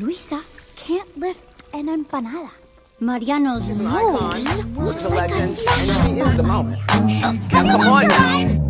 Luisa can't lift an empanada. Mariano's nose looks like a smash. She is the moment. Come on, guys!